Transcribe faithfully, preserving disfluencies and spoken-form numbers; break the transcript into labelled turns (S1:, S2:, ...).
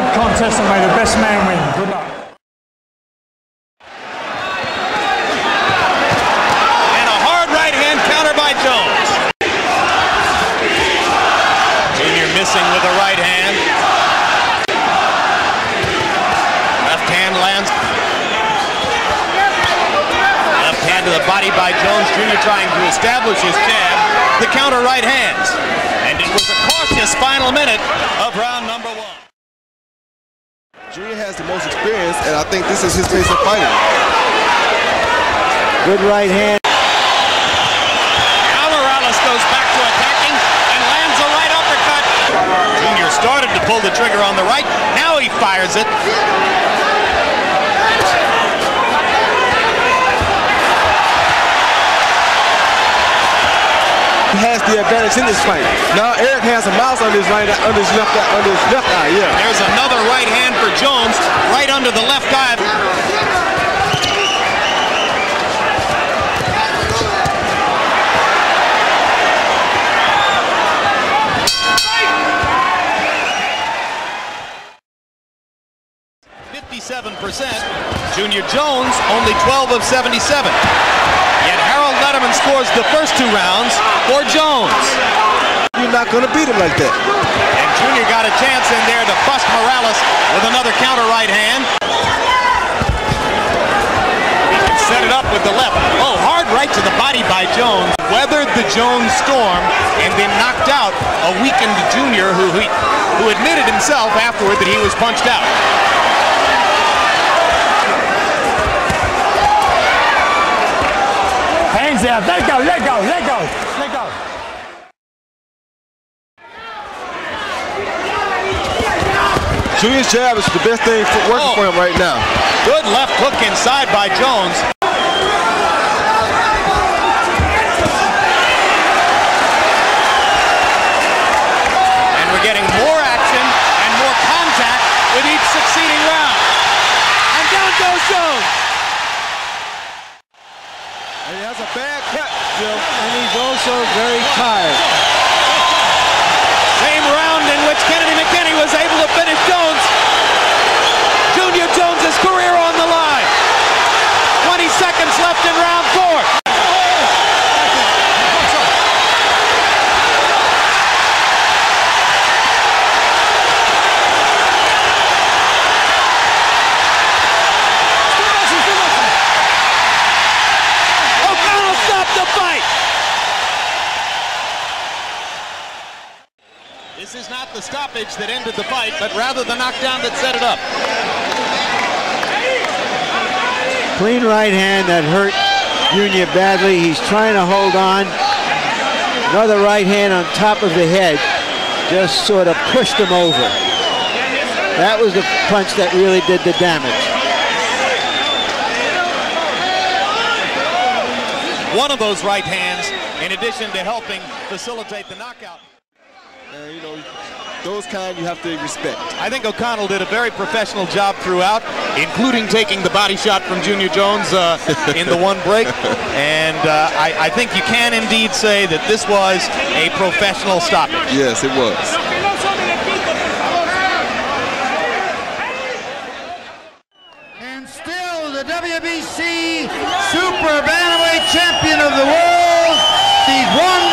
S1: contest and may the best man win. Good luck.
S2: And a hard right hand counter by Jones. Junior missing with a right hand. Left hand lands. Left hand to the body by Jones. Junior trying to establish his jab. The counter right hands. And it was a cautious final minute of round number one.
S3: Junior has the most experience, and I think this is his pace of fighting.
S4: Good right hand.
S2: Now Morales goes back to attacking and lands a right uppercut. Junior started to pull the trigger on the right. Now he fires it.
S3: He has the advantage in this fight. Now Eric has a mouse under his right, under his left, under his left eye. Yeah.
S2: There's another right hand for Jones, right under the left eye. fifty-seven percent. Junior Jones only twelve of seventy-seven. Yet Harold Lederman scores the first two rounds for Jones.
S3: You're not going to beat him like that.
S2: And Junior got a chance in there to bust Morales with another counter right hand. He can set it up with the left. Oh, hard right to the body by Jones. Weathered the Jones storm and then knocked out a weakened Junior who, he, who admitted himself afterward that he was punched out.
S1: Hands out. Let go, let go, let go, let go.
S3: Junior's jab is the best thing for working
S2: Oh.
S3: for him right now.
S2: Good left hook inside by Jones. And we're getting more action and more contact with each succeeding round. And down goes Jones.
S3: And he has a bad cut, Jim.
S4: And he's also very tired.
S2: Same round in which Kennedy McKinney was able to finish Jones. Junior Jones' career on the line. twenty seconds left in round four. O'Connell stopped the fight. This is not the stoppage that ended the fight, but rather the knockdown that set it up.
S4: Clean right hand that hurt Junior badly. He's trying to hold on. Another right hand on top of the head just sort of pushed him over. That was the punch that really did the damage.
S2: One of those right hands, in addition to helping facilitate the knockout.
S3: And, you know, those kind you have to respect.
S2: I think O'Connell did a very professional job throughout, including taking the body shot from Junior Jones uh, in the one break. And uh, I, I think you can indeed say that this was a professional stoppage.
S3: Yes, it was.
S4: And still the W B C Super Bantamweight Champion of the world, he's one